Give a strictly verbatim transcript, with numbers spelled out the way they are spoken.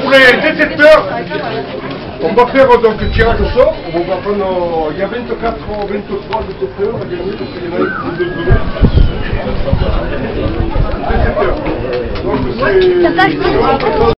pour les dix-sept heures, on va faire donc le tirage au sort. On va prendre, il y a vingt-quatre, vingt-trois, vingt-sept heures à gagner, parce qu'il y en a une de deux. dix-sept heures. Donc c'est...